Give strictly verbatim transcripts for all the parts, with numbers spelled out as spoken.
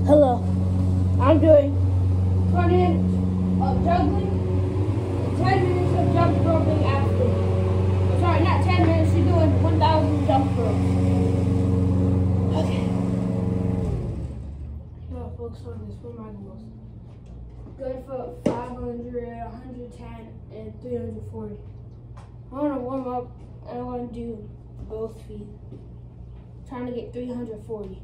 Hello. I'm doing twenty minutes of juggling and ten minutes of jump roping after. Oh, sorry, not ten minutes, you're doing one thousand jump ropes. Okay. No, focus on this. Where am I goals? Good for five hundred, one hundred ten, and three hundred forty. I want to warm up and I want to do both feet. I'm trying to get three hundred forty.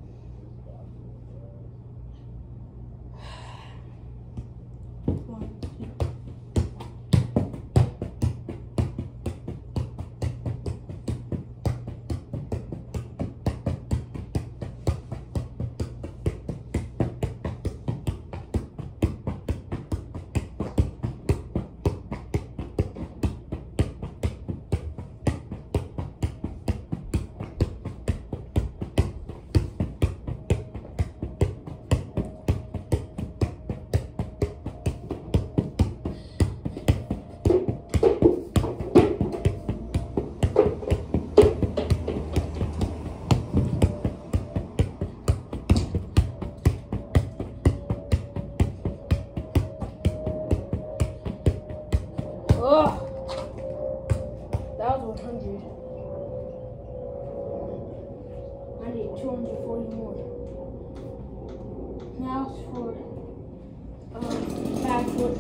Oh, that was one hundred. I need two hundred forty more. Now it's for um, back foot.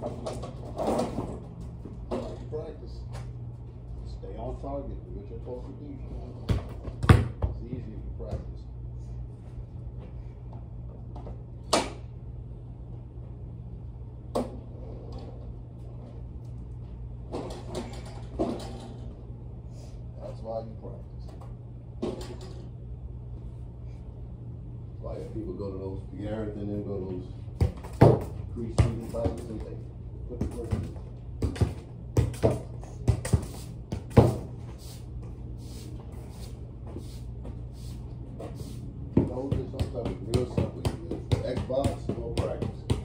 Practice. Stay on target. Do what you're supposed to do. It's easy if you practice. That's why you practice. That's why if people go to those Garrett and then go to those pre-season practices, they put the work in. Those are sometimes real simple. Xbox, no practice.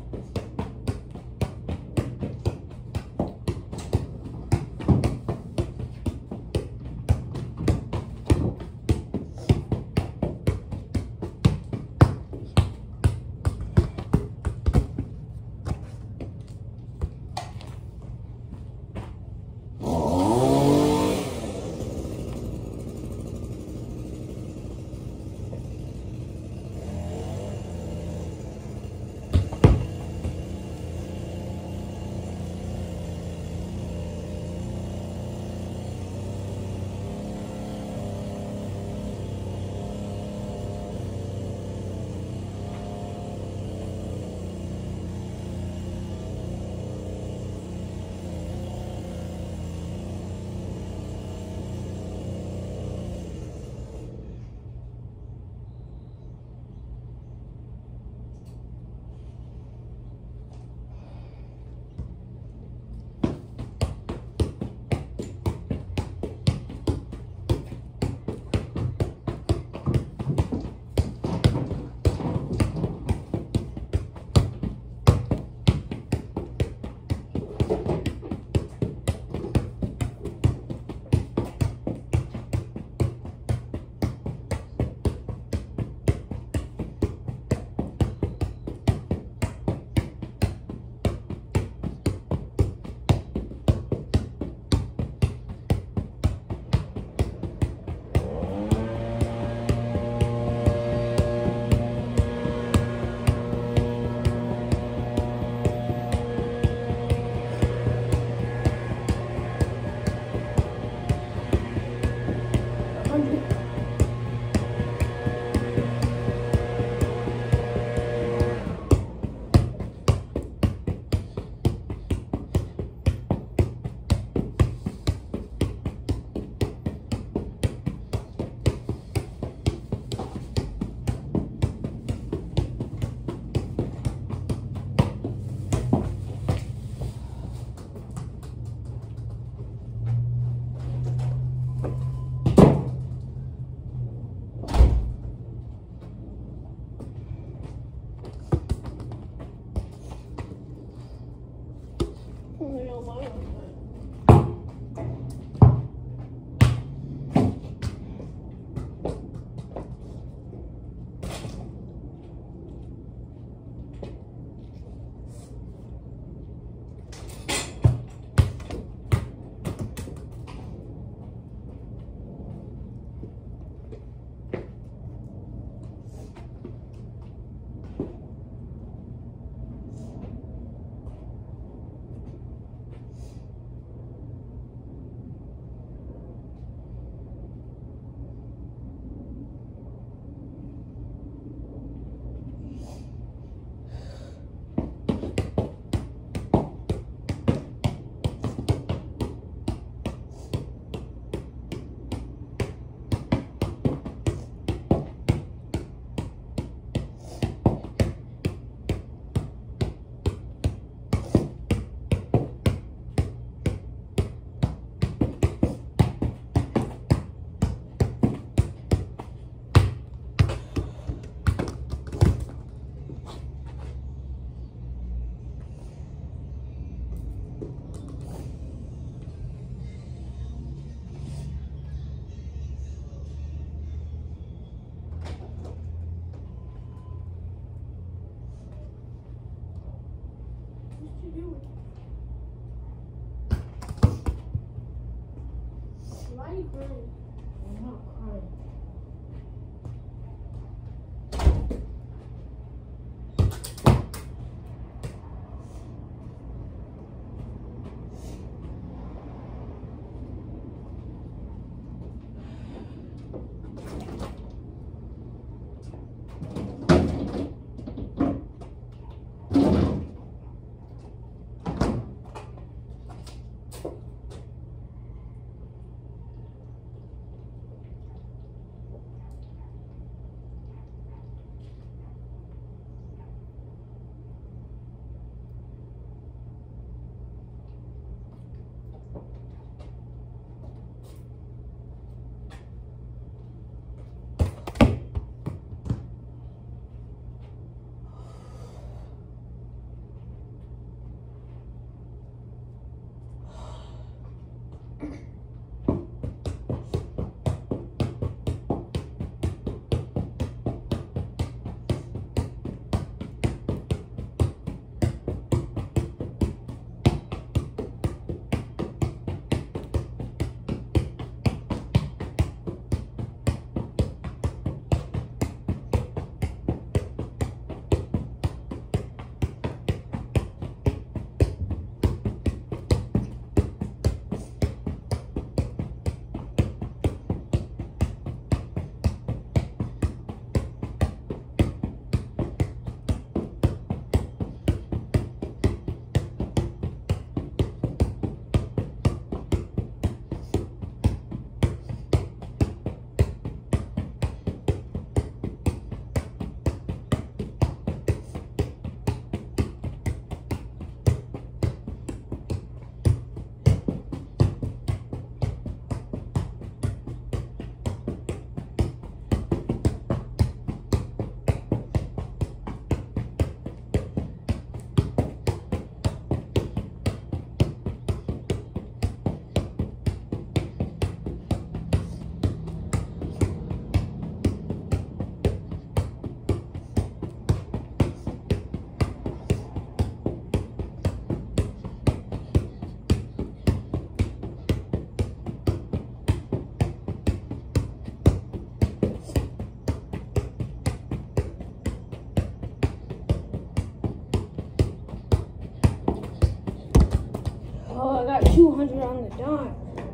Why are you crying? I'm not crying. Oh, I got two hundred on the dime.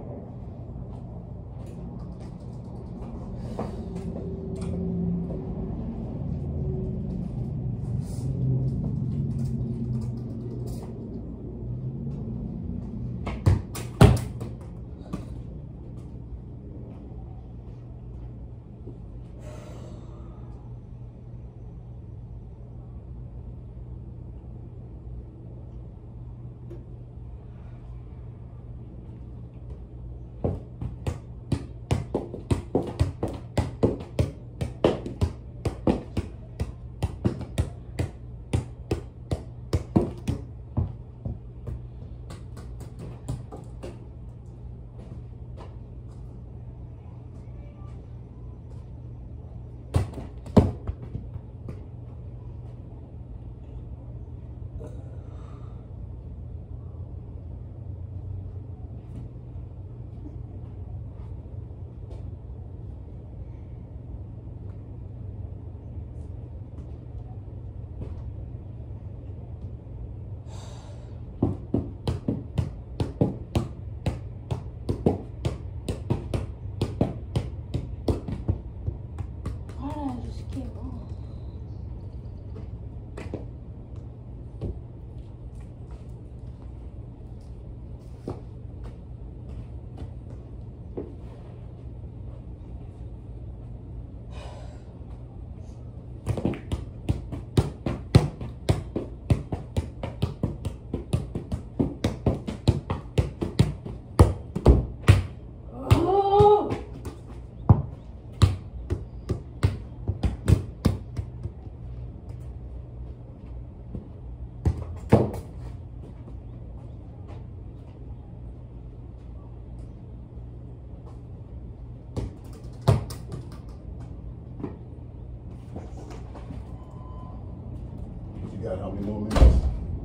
You got how many more minutes?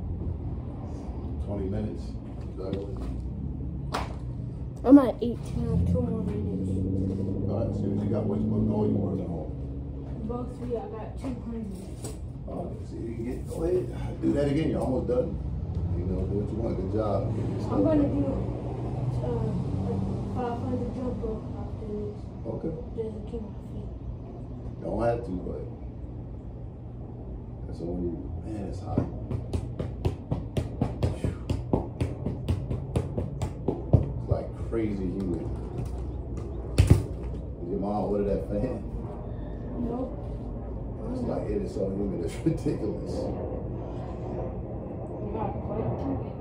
twenty minutes. I'm at eighteen. I have two more minutes. Alright, as soon as you got which one going, you work at home. Both three, I got two hundred. Alright, so you can get, go ahead. Do that again. You're almost done. You know, do what you want. Good job. I'm going to do uh, like five hundred jump rope after this. Okay. Just to keep my feet. Don't have to, but that's all you. Man, it's hot. It's like crazy humid. Did your mom order that fan? Nope. It's like it is so humid. It's ridiculous. You got to fight through it.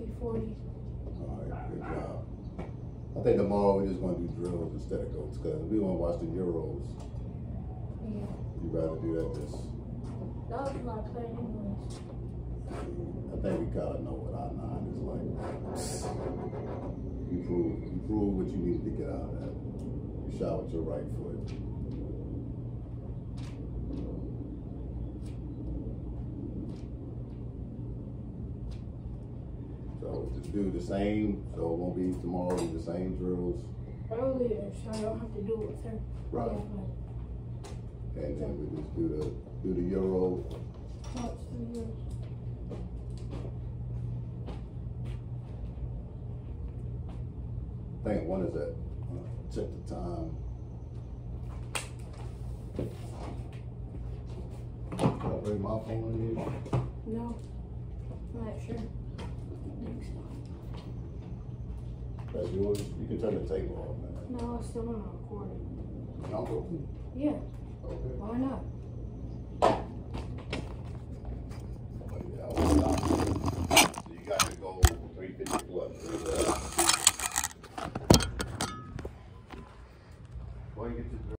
three forty. Alright, good job. I think tomorrow we're just gonna do drills instead of goats, cause we wanna watch the Euros. Yeah. You'd rather do that this. That was my plan anyways. I think we kinda know what our nine is like. You prove, you prove what you needed to get out of that. You shot with your right foot. So just do the same, so it won't be tomorrow, do the same drills. Earlier, so I don't have to do it with her. Right. Yeah, And then we just do the, do the Euro. no, it's three years. I think one is at, uh, check the time. Can I bring my phone in here? No, I'm not sure. That's yours? You can turn the table off, man. No, I still want to record it. I'll go. Yeah, Okay. why not? Yeah, I'll stop. So you got to go three fifty what? Why you get to